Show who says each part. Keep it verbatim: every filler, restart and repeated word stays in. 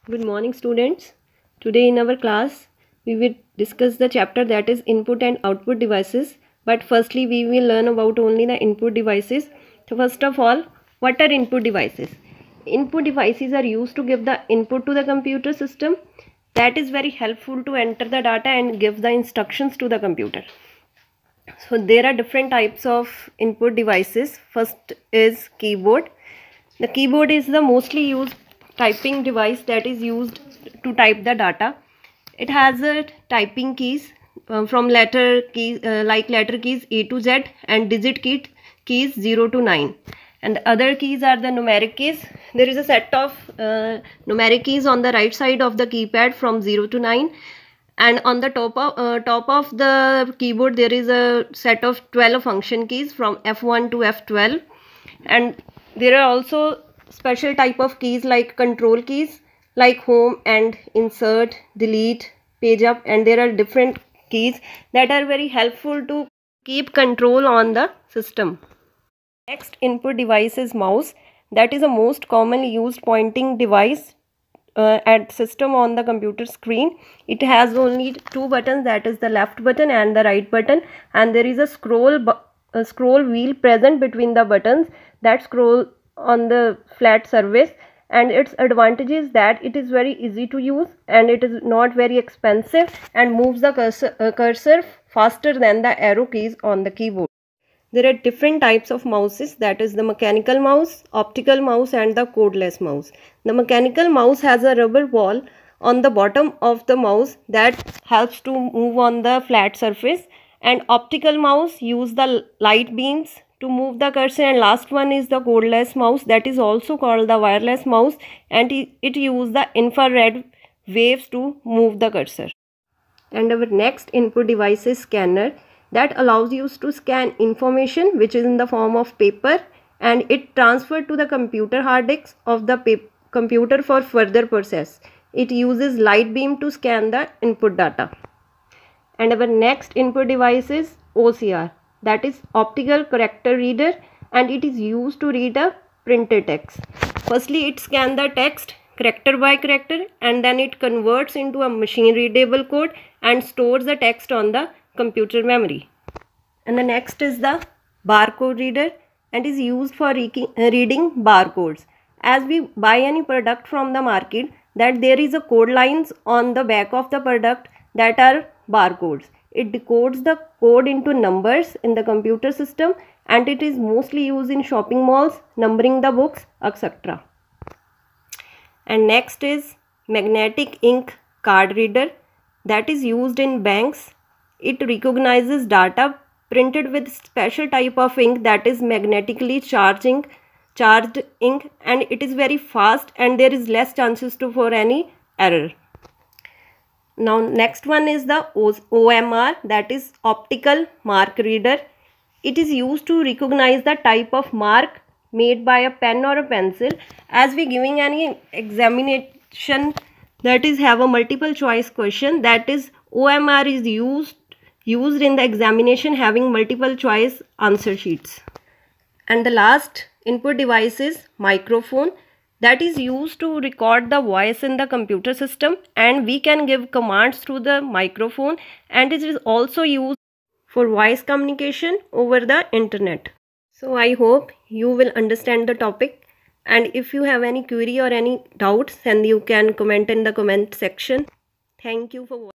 Speaker 1: Good morning, students. Today in our class we will discuss the chapter that is input and output devices. But firstly we will learn about only the input devices. So first of all, what are input devices? Input devices are used to give the input to the computer system. That is very helpful to enter the data and give the instructions to the computer. So there are different types of input devices. First is keyboard. The keyboard is the mostly used typing device that is used to type the data. It has a typing keys uh, from letter keys uh, like letter keys A to Z and digit key keys zero to nine. And the other keys are the numeric keys. There is a set of uh, numeric keys on the right side of the keypad from zero to nine. And on the top of, uh, top of the keyboard there is a set of twelve function keys from F one to F twelve. And there are also special type of keys like control keys like home and insert, delete, page up, and there are different keys that are very helpful to keep control on the system. Next input device is mouse. That is a most commonly used pointing device uh, at system on the computer screen. It has only two buttons, that is the left button and the right button, and there is a scroll a scroll wheel present between the buttons that scroll on the flat surface. And its advantage is that it is very easy to use and it is not very expensive and moves the cursor, uh, cursor faster than the arrow keys on the keyboard. There are different types of mouses, that is the mechanical mouse, optical mouse, and the codeless mouse. The mechanical mouse has a rubber ball on the bottom of the mouse that helps to move on the flat surface, and optical mouse use the light beams to move the cursor, and last one is the codeless mouse, that is also called the wireless mouse, and it uses the infrared waves to move the cursor. And our next input device is scanner. That allows you to scan information which is in the form of paper, and it transferred to the computer hard disk of the computer for further process. It uses light beam to scan the input data. And our next input device is O C R, that is optical character reader, and it is used to read a printed text. Firstly it scans the text character by character, and then it converts into a machine readable code and stores the text on the computer memory. And the next is the barcode reader, and is used for reading barcodes. As we buy any product from the market, that there is a code lines on the back of the product that are barcodes. It decodes the code into numbers in the computer system, and it is mostly used in shopping malls, numbering the books, et cetera. And next is magnetic ink card reader, that is used in banks. It recognizes data printed with special type of ink, that is magnetically charging charged ink, and it is very fast and there is less chances to for any error. Now next one is the O M R, that is optical mark reader. It is used to recognize the type of mark made by a pen or a pencil. As we giving any examination that is have a multiple choice question, that is O M R is used used in the examination having multiple choice answer sheets. And the last input device is microphone, that is used to record the voice in the computer system, and we can give commands through the microphone, and it is also used for voice communication over the internet. So I hope you will understand the topic, and if you have any query or any doubts, then you can comment in the comment section. Thank you for watching.